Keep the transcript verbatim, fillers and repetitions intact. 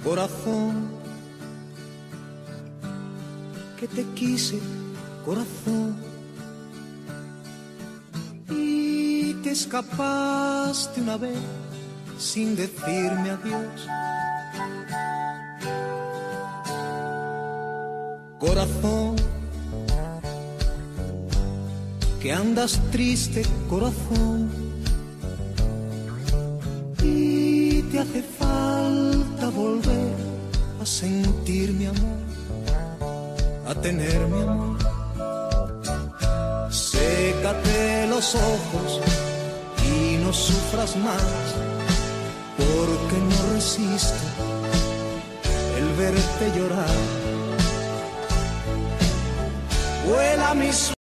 Corazón, que te quise, corazón, y te escapaste una vez sin decirme adiós. Corazón, que andas triste, corazón, y te hace falta volver a sentir mi amor, a tener mi amor. Sécate los ojos y no sufras más, porque no resisto el verte llorar. Vuela mi